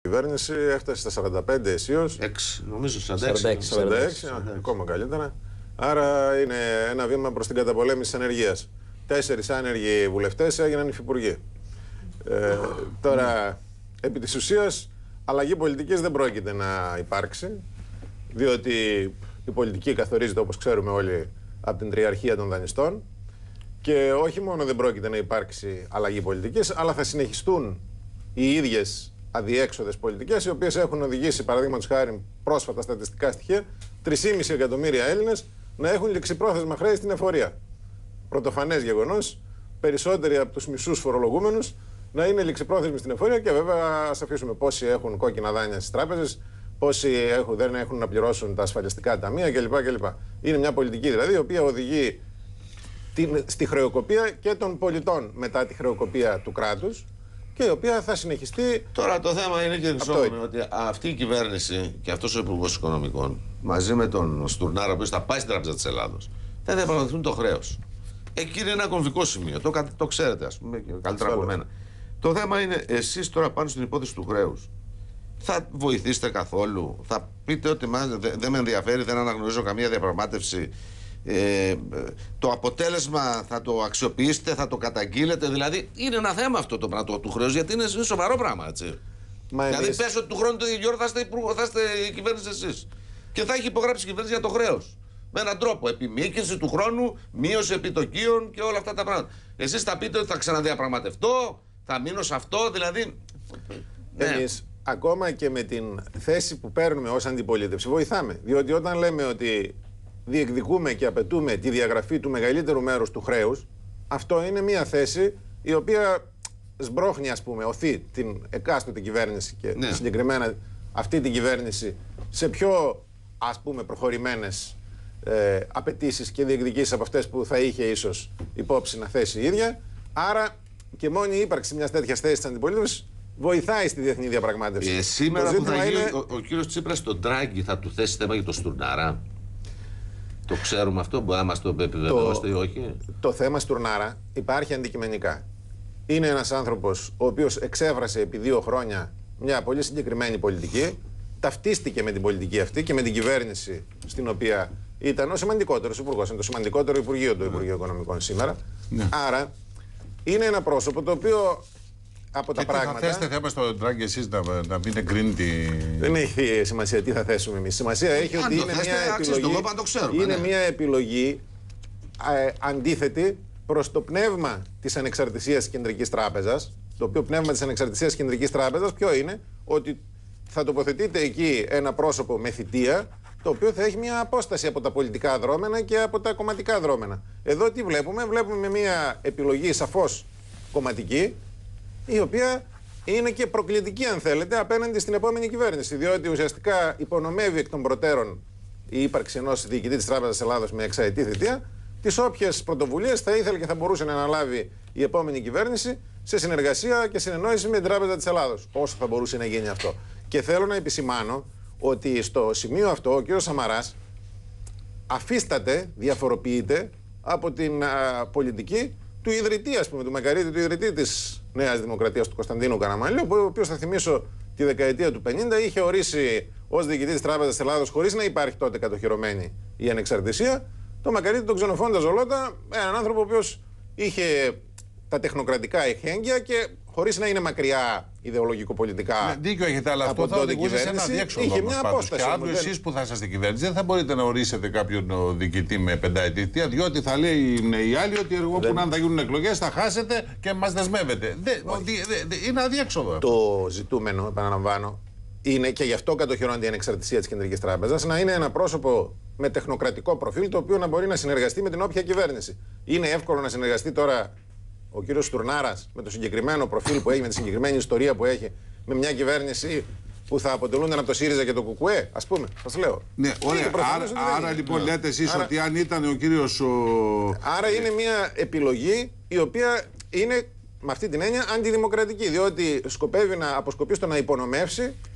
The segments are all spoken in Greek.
κυβέρνηση έφτασε στα 45 αισίως. 6, νομίζω 46. 46, ακόμα καλύτερα. Άρα είναι ένα βήμα προς την καταπολέμηση της ανεργίας. 4 άνεργοι βουλευτές έγιναν υφυπουργοί. Τώρα, επί της ουσίας, αλλαγή πολιτικής δεν πρόκειται να υπάρξει, διότι η πολιτική καθορίζεται, όπως ξέρουμε όλοι, από την τριαρχία των δανειστών. Και όχι μόνο δεν πρόκειται να υπάρξει αλλαγή πολιτικής, αλλά θα συνεχιστούν οι ίδιες αδιέξοδες πολιτικές, οι οποίες έχουν οδηγήσει, παραδείγματος χάρη, πρόσφατα στατιστικά στοιχεία, 3,5 εκατομμύρια Έλληνες να έχουν ληξιπρόθεσμα χρέη στην εφορία. Πρωτοφανές γεγονός, περισσότεροι από τους μισούς φορολογούμενους να είναι ληξιπρόθεσμοι στην εφορία και βέβαια ας αφήσουμε πόσοι έχουν κόκκινα δάνεια στις τράπεζες, πόσοι δεν έχουν να πληρώσουν τα ασφαλιστικά ταμεία κλπ. Είναι μια πολιτική δηλαδή η οποία οδηγεί στη χρεοκοπία και των πολιτών μετά τη χρεοκοπία του κράτους και η οποία θα συνεχιστεί. Τώρα το θέμα είναι και ότι αυτή η κυβέρνηση και αυτός ο Υπουργός Οικονομικών μαζί με τον Στουρνάρα, ο οποίος θα πάει στην Τράπεζα της Ελλάδος, θα διαπραγματευτούν το χρέος. Εκεί είναι ένα κομβικό σημείο. Το ξέρετε, ας πούμε, καλύτερα από μένα. Το θέμα είναι, εσείς τώρα πάνω στην υπόθεση του χρέους, θα βοηθήσετε καθόλου? Θα πείτε ότι δεν με ενδιαφέρει, δεν αναγνωρίζω καμία διαπραγμάτευση? Το αποτέλεσμα θα το αξιοποιήσετε, θα το καταγγείλετε? Δηλαδή είναι ένα θέμα αυτό το πράγμα του χρέους, γιατί είναι σοβαρό πράγμα, έτσι. Δηλαδή πες ότι του χρόνου το ίδιο θα είστε η κυβέρνηση εσείς και θα έχει υπογράψει η κυβέρνηση για το χρέος με έναν τρόπο, επιμήκυνση του χρόνου, μείωση επιτοκίων και όλα αυτά τα πράγματα. Εσείς θα πείτε ότι θα ξαναδιαπραγματευτώ, θα μείνω σε αυτό, δηλαδή. Εμείς ακόμα και με την θέση που παίρνουμε ως αντιπολίτευση βοηθάμε, διότι όταν λέμε ότι διεκδικούμε και απαιτούμε τη διαγραφή του μεγαλύτερου μέρους του χρέους, αυτό είναι μια θέση η οποία σμπρώχνει, ας πούμε, οθεί την εκάστοτε κυβέρνηση και συγκεκριμένα αυτή την κυβέρνηση σε πιο, ας πούμε, προχωρημένες απαιτήσεις και διεκδικήσεις από αυτές που θα είχε ίσως υπόψη να θέσει η ίδια. Άρα και μόνη η ύπαρξη μιας τέτοιας θέσης της αντιπολίτευσης βοηθάει στη διεθνή διαπραγμάτευση. Σήμερα που θα γίνει ο κύριος Τσίπρας στον Τράγκη θα του θέσει θέμα για το Στουρνάρα? Το ξέρουμε αυτό, μπορεί να μας το επιβεβαιώσετε ή όχι? Το θέμα Στουρνάρα υπάρχει αντικειμενικά. Είναι ένας άνθρωπος ο οποίος εξέφρασε επί 2 χρόνια μια πολύ συγκεκριμένη πολιτική, ταυτίστηκε με την πολιτική αυτή και με την κυβέρνηση στην οποία ήταν ο σημαντικότερος υπουργός. Είναι το σημαντικότερο υπουργείο, το Υπουργείο Οικονομικών σήμερα. Άρα είναι ένα πρόσωπο το οποίο από τα πράγματα. Θα θέσετε θέμα στο Τράγκη εσείς να μην εγκρίνετε. Δεν έχει σημασία τι θα θέσουμε εμείς. Σημασία έχει ότι είναι μια επιλογή αντίθετη προς το πνεύμα της ανεξαρτησίας της Κεντρικής Τράπεζας. Το οποίο πνεύμα της ανεξαρτησίας της Κεντρικής Τράπεζας ποιο είναι? Ότι θα τοποθετείται εκεί ένα πρόσωπο με θητεία, το οποίο θα έχει μια απόσταση από τα πολιτικά δρόμενα και από τα κομματικά δρόμενα. Εδώ τι βλέπουμε? Βλέπουμε μια επιλογή σαφώς κομματική, η οποία είναι και προκλητική, αν θέλετε, απέναντι στην επόμενη κυβέρνηση. Διότι ουσιαστικά υπονομεύει εκ των προτέρων η ύπαρξη ενός διοικητή της Τράπεζας Ελλάδος με εξαετή θητεία, τις όποιες πρωτοβουλίες θα ήθελε και θα μπορούσε να αναλάβει η επόμενη κυβέρνηση σε συνεργασία και συνεννόηση με την Τράπεζα της Ελλάδος. Όσο θα μπορούσε να γίνει αυτό. Και θέλω να επισημάνω ότι στο σημείο αυτό ο κ. Σαμαράς αφίσταται, διαφοροποιείται από την πολιτική του ιδρυτή, ας πούμε, του Μακαρίτη, του ιδρυτή της Νέας Δημοκρατίας, του Κωνσταντίνου Καραμανλίου, ο οποίος, θα θυμίσω, τη δεκαετία του 50 είχε ορίσει ως διοικητή της Τράπεζας της Ελλάδος, χωρίς να υπάρχει τότε κατοχυρωμένη η ανεξαρτησία, το Μακαρίτη τον Ξενοφόντα Ζολότα, έναν άνθρωπο ο οποίος είχε τα τεχνοκρατικά εχέγγυα και χωρίς να είναι μακριά ιδεολογικο-πολιτικά. Δίκιο έχετε, αλλά αυτό θα οδηγούσε σε ένα αδιέξοδο. Είχε μια απόσταση. Και αύριο εσείς που θα είσαστε κυβέρνηση δεν θα μπορείτε να ορίσετε κάποιον διοικητή με πενταετή θητεία, διότι θα λέει οι άλλοι ότι εγώ που αν θα γίνουν εκλογές θα χάσετε και μας δεσμεύετε. Είναι αδιέξοδο. Το ζητούμενο, επαναλαμβάνω, είναι και γι' αυτό κατοχυρώνεται η ανεξαρτησία της Κεντρικής Τράπεζας, να είναι ένα πρόσωπο με τεχνοκρατικό προφίλ, το οποίο να μπορεί να συνεργαστεί με την όποια κυβέρνηση. Είναι εύκολο να συνεργαστεί τώρα ο κύριος Στουρνάρας με το συγκεκριμένο προφίλ που έχει, με τη συγκεκριμένη ιστορία που έχει, με μια κυβέρνηση που θα αποτελούνται από το ΣΥΡΙΖΑ και το ΚΚΕ, ας πούμε. Σας λέω. Ναι, ωραία. Άρα λοιπόν λέτε εσείς ότι αν ήταν ο κύριος. Άρα είναι μια επιλογή η οποία είναι με αυτή την έννοια αντιδημοκρατική. Διότι σκοπεύει να αποσκοπεί στο να υπονομεύσει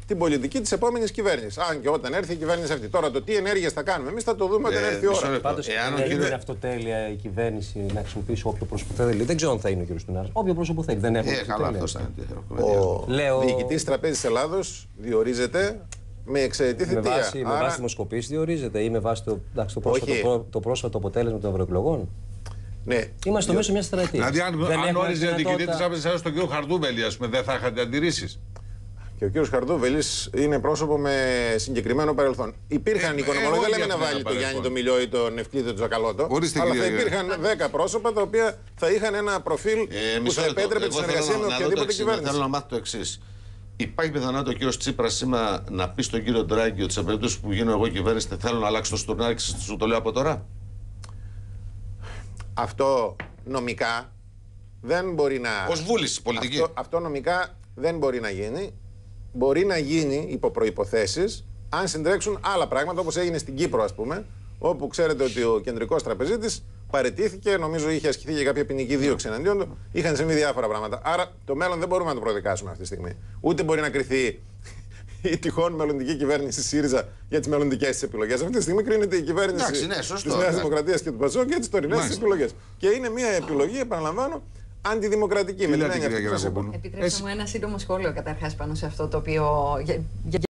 την πολιτική της επόμενης κυβέρνησης. Αν και όταν έρθει η κυβέρνηση αυτή. Τώρα το τι ενέργειες θα κάνουμε εμείς θα το δούμε όταν έρθει η ώρα. Πάντως, είναι αυτοτέλεια η κυβέρνηση να χρησιμοποιήσει όποιο πρόσωπο θέλει. Δεν ξέρω αν θα είναι ο κ. Στουρνάρας. Όποιο πρόσωπο θέλει. Δεν έχουμε. Ο διοικητής της Τραπέζης της Ελλάδος διορίζεται με εξαιτή θητεία. Με βάση δημοσκοπήσεις διορίζεται ή με βάση το πρόσφατο αποτέλεσμα των ευρωεκλογών. Ναι. Είμαστε στο μέσο μιας στρατηγικής. Δηλαδή, αν όριζε διοικητή της Τράπεζας Ελλάδος τον κ. Χαρδούβελη, ας πούμε, δεν θα είχατε αντιρρήσεις? Και ο κ. Χαρδούβελης είναι πρόσωπο με συγκεκριμένο παρελθόν. Υπήρχαν οικονομολόγοι, δεν λέμε να βάλει τον Γιάννη τον Μιλιό ή τον Ευκλήδη τον Τζακαλώτο. Αλλά θα υπήρχαν 10 πρόσωπα τα οποία θα είχαν ένα προφίλ που θα επέτρεπε τη συνεργασία με οποιαδήποτε κυβέρνηση. Θέλω να μάθω το εξής. Υπάρχει πιθανότητα ο κ. Τσίπρας σήμερα να πει στον κύριο Ντράγκη ότι σε περίπτωση που γίνω εγώ κυβέρνηση θέλω να αλλάξω το Στουρνάρη και σου το λέω από τώρα? Αυτό νομικά δεν μπορεί να. Ως βούληση πολιτική. Αυτό νομικά δεν μπορεί να γίνει. Μπορεί να γίνει υπό προϋποθέσεις αν συντρέξουν άλλα πράγματα, όπως έγινε στην Κύπρο, ας πούμε, όπου ξέρετε ότι ο κεντρικός τραπεζίτης παραιτήθηκε, νομίζω είχε ασκηθεί και κάποια ποινική δίωξη εναντίον του. Είχαν συμβεί διάφορα πράγματα. Άρα το μέλλον δεν μπορούμε να το προδικάσουμε αυτή τη στιγμή. Ούτε μπορεί να κριθεί η τυχόν μελλοντική κυβέρνηση ΣΥΡΙΖΑ για τις μελλοντικές της επιλογές. Αυτή τη στιγμή κρίνεται η κυβέρνηση της Νέας Δημοκρατίας και του ΠΑΣΟΚ για τις τωρινές της επιλογές. Και είναι μια επιλογή, επαναλαμβάνω, αντιδημοκρατική. Επιτρέψτε μου ένα σύντομο σχόλιο καταρχάς πάνω σε αυτό το οποίο.